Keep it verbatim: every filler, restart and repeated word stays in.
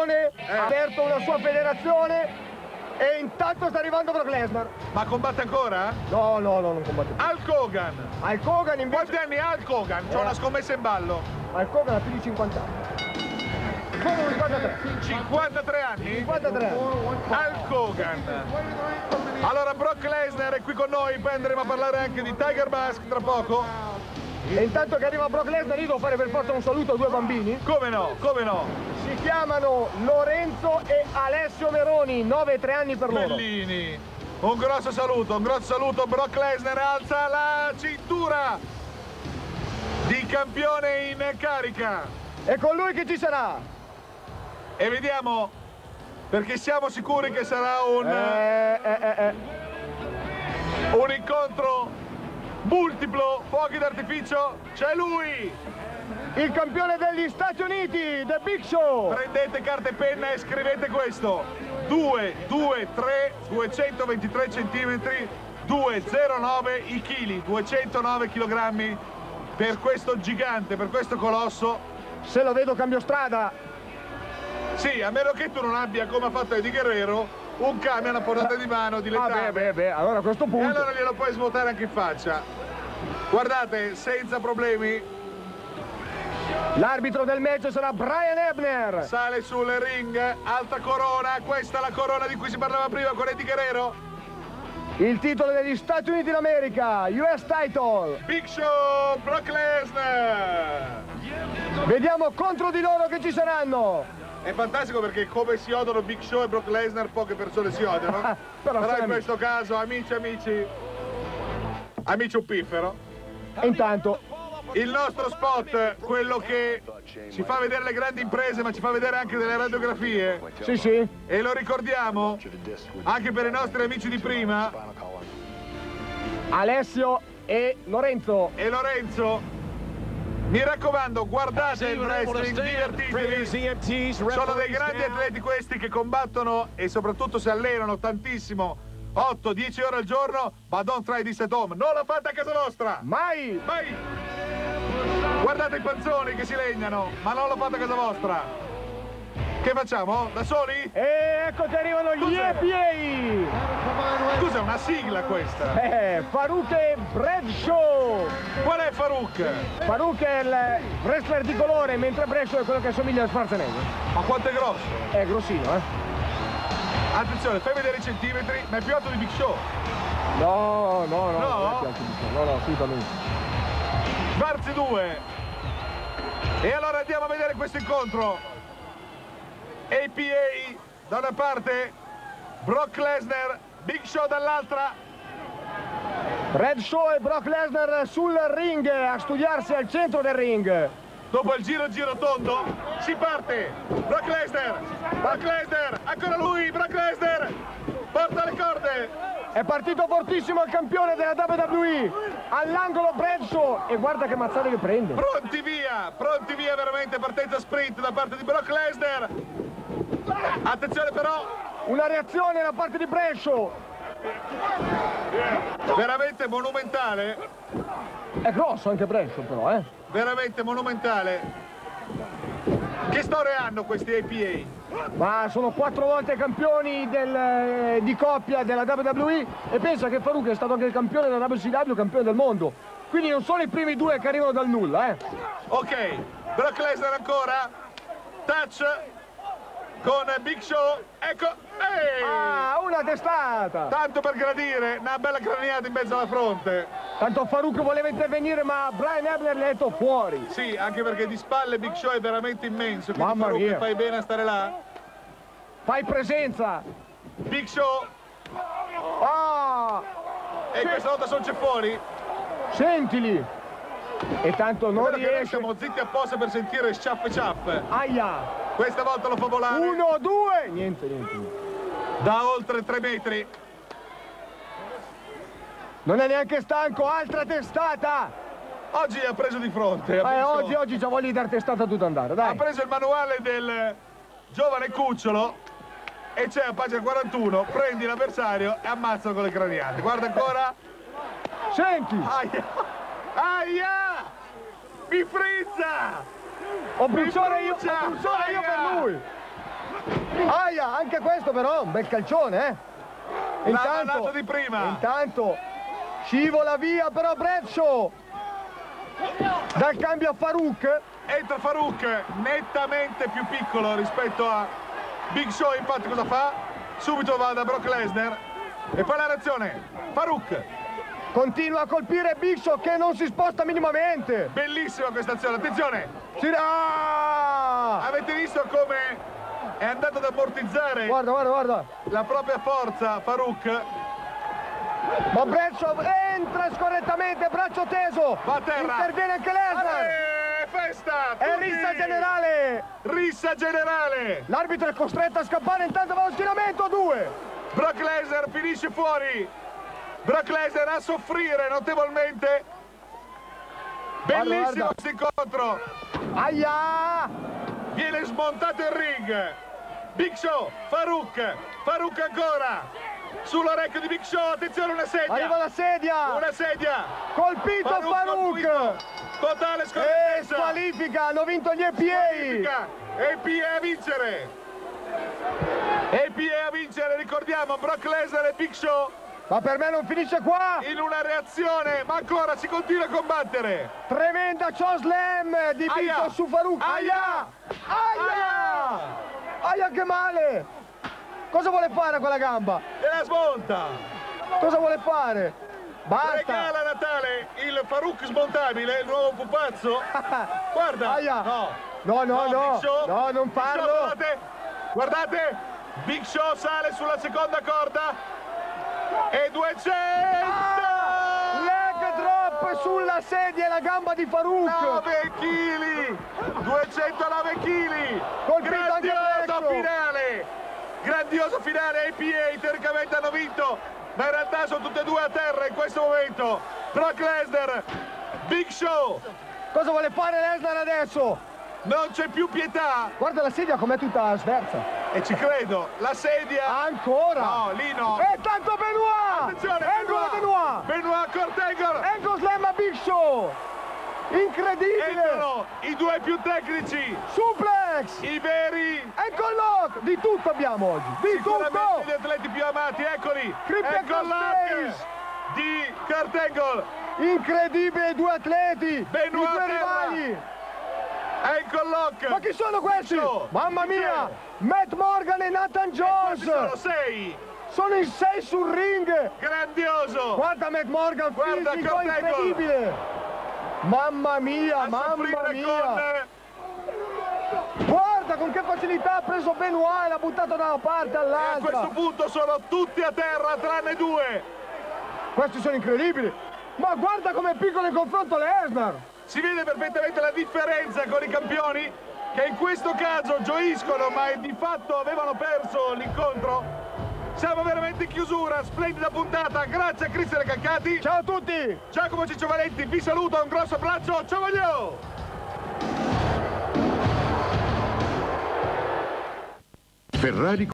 ha aperto una sua federazione e intanto sta arrivando Brock Lesnar. Ma combatte ancora? No, no, no, non combatte più. Hulk Hogan. Hulk Hogan invece... Quanti anni ha Hulk Hogan? C'ho Eh. una scommessa in ballo. Hulk Hogan ha più di cinquanta anni. cinquantatré. cinquantatré anni? cinquantatré anni. Hulk Hogan. Allora Brock Lesnar è qui con noi, poi andremo a parlare anche di Tiger Mask tra poco. E intanto che arriva Brock Lesnar io devo fare per forza un saluto a due bambini. Come no, come no? Si chiamano Lorenzo e Alessio Meroni, nove e tre anni per loro. Bellini. Un grosso saluto, un grosso saluto. Brock Lesnar alza la cintura di campione in carica. E con lui che ci sarà? E vediamo, perché siamo sicuri che sarà un, Eh, eh, eh, eh. un incontro multiplo, fuochi d'artificio. C'è lui! Il campione degli Stati Uniti, The Big Show! Prendete carta e penna e scrivete questo: due due tre, duecentoventitré centimetri, duecentonove i chili, duecentonove chilogrammi per questo gigante, per questo colosso. Se lo vedo cambio strada. Sì, a meno che tu non abbia, come ha fatto Eddie Guerrero, un camion a portata di mano di Ah, letame. beh, beh, beh, allora a questo E punto... allora glielo puoi svuotare anche in faccia. Guardate, senza problemi, L'arbitro del match sarà Brian Hebner. sale sul ring, alta corona, questa è la corona di cui si parlava prima con Eddie Guerrero. Il titolo degli Stati Uniti d'America, U S title. Big Show, Brock Lesnar. Vediamo contro di loro che ci saranno. È fantastico perché come si odiano Big Show e Brock Lesnar, poche persone si odiano. Però Però sono in amici. questo caso, amici, amici, amici un piffero. E intanto Il nostro spot, quello che ci fa vedere le grandi imprese ma ci fa vedere anche delle radiografie, sì sì, e lo ricordiamo anche per i nostri amici di prima, Alessio e Lorenzo. e Lorenzo, mi raccomando, guardate il wrestling, divertitevi, sono dei grandi atleti questi che combattono e soprattutto si allenano tantissimo, otto dieci ore al giorno, ma don't try this at home, non la fate a casa vostra, Mai! mai! Guardate i panzoni che si legnano, ma non lo fate a casa vostra. Che facciamo? Da soli? E ecco che arrivano gli Cos'è? E P A. Scusa, è una sigla questa. Eh, Farouk e Bradshaw. Qual è Farouk? Farouk è il wrestler di colore, mentre Bradshaw è quello che assomiglia a Schwarzenegger. Ma quanto è grosso? È grossino, eh? Attenzione, fai vedere i centimetri, ma è più alto di Big Show. No, no, no. No? non è più alto di te. No, no, assolutamente. Varzi due. E allora andiamo a vedere questo incontro. A P A da una parte, Brock Lesnar, Big Show dall'altra. Bradshaw e Brock Lesnar sul ring, a studiarsi al centro del ring. Dopo il giro giro tondo si parte. Brock Lesnar, Brock Lesnar, ancora lui, Brock Lesnar, porta le corde. È partito fortissimo il campione della W W E. All'angolo Bradshaw. E guarda che mazzate che prende. Pronti via, pronti via, veramente partenza sprint da parte di Brock Lesnar. Attenzione però, Una reazione da parte di Bradshaw. veramente monumentale, È grosso anche Bradshaw però, eh. veramente monumentale. Che storie hanno questi A P A? Ma sono quattro volte campioni del, eh, di coppia della W W E e pensa che Farouk è stato anche il campione della W C W, campione del mondo. Quindi non sono i primi due che arrivano dal nulla, eh. Ok, Brock Lesnar ancora, touch con Big Show, ecco, ehi! Ah, una testata! Tanto per gradire, una bella craniata in mezzo alla fronte. Tanto Farouk voleva intervenire ma Brian Hebner gli ha detto fuori. Sì, anche perché di spalle Big Show è veramente immenso, quindi Mamma Farouk mia. fai bene a stare là. Fai presenza! Big Show, Ah! e questa volta sono ceffoni. Sentili! E tanto non Guarda che noi riesce. siamo zitti apposta per sentire sciappe ciappe. Aia! Questa volta lo fa volare Uno, due! Niente, niente, niente. da oltre tre metri. Non è neanche stanco, altra testata! Oggi ha preso di fronte. ha Eh, preso- oggi, oggi c'ha voglia di dar testata a tutto andare, Ha dai! preso il manuale del giovane cucciolo e c'è a pagina quarantuno, prendi l'avversario e ammazzalo con le craniate. Guarda ancora. Senti! Aia! Aia! Mi frizza! Ho pulsore io, ho brucia! pulsore io per Aia! lui! Aia, anche questo però, un bel calcione, eh. Intanto, di prima. Intanto scivola via però Bradshaw. Dal cambio a Farouk. Entra Farouk, nettamente più piccolo rispetto a Big Show, infatti cosa fa? Subito va da Brock Lesnar e poi la reazione. Farouk continua a colpire Big Show che non si sposta minimamente. Bellissima questa azione, attenzione! Si... Ah! Avete visto come è andato ad ammortizzare guarda, guarda, guarda. la propria forza Farouk? Ma Bradshaw entra scorrettamente, braccio teso. Va a terra. Interviene anche Lesnar. È festa! È rissa generale. Rissa generale! L'arbitro è costretto a scappare, intanto va lo schienamento, due. Brock Lesnar finisce fuori. Brock Lesnar a soffrire notevolmente. Bellissimo questo incontro. Aia! Viene smontato il ring. Big Show, Farouk, Farouk ancora. Sull'orecchio di Big Show, attenzione, una sedia. Arriva la sedia. Una sedia. Colpito Farouk. Farouk. Totale scorrettezza. E squalifica, hanno vinto gli E P A. E P A a vincere. E P A a vincere, ricordiamo, Brock Lesnar e Big Show. Ma per me non finisce qua! In una reazione, ma ancora si continua a combattere! Tremenda chokeslam di Big Show su Farouk! Aia! Aia! Aia che male! Cosa vuole fare quella gamba? E la smonta! Cosa vuole fare? Basta! Regala a Natale il Farouk smontabile, il nuovo pupazzo! Guarda! Aia! No! No, no, no! Show, no, non farlo! Show, guardate! Guardate! Big Show sale sulla seconda corda! E duecento! Ah! Leg drop sulla sedia e la gamba di Farouk! nove chili! duecentonove chili! Grandioso finale! Grandioso finale! A P A teoricamente hanno vinto, ma in realtà sono tutte e due a terra in questo momento. Brock Lesnar, Big Show. Cosa vuole fare Lesnar adesso? Non c'è più pietà. Guarda la sedia com'è tutta sversa. E ci credo, la sedia... Ancora? No, lì no. E tanto Benoit! Attenzione, Angolo Benoit! Benoit Kurt Angle! Angle slam a Big Show! Incredibile! Entrano i due più tecnici! Suplex! I veri! Ankle lock! Di tutto abbiamo oggi! Di Sicuramente tutto! gli atleti più amati, eccoli! Crippia Ankle lock di Kurt Angle! Incredibile i due atleti! Benoit i due rivali! Ankle lock! Ma chi sono questi? Show. Mamma mia! Matt Morgan e Nathan Jones! E sono sei! Sono in sei sul ring! Grandioso! Guarda Matt Morgan, guarda fisico incredibile! Mamma mia, a mamma mia! Con... Guarda con che facilità ha preso Benoit e l'ha buttato da una parte all'altra! E a questo punto sono tutti a terra tranne due! Questi sono incredibili! Ma guarda com'è piccolo in confronto Lesnar! Si vede perfettamente la differenza con i campioni che in questo caso gioiscono ma di fatto avevano perso l'incontro. Siamo veramente in chiusura, splendida puntata, grazie a Cristian Caccati. Ciao a tutti! Giacomo Ciccio Valenti vi saluto, un grosso abbraccio, ciao voglio! Ferrari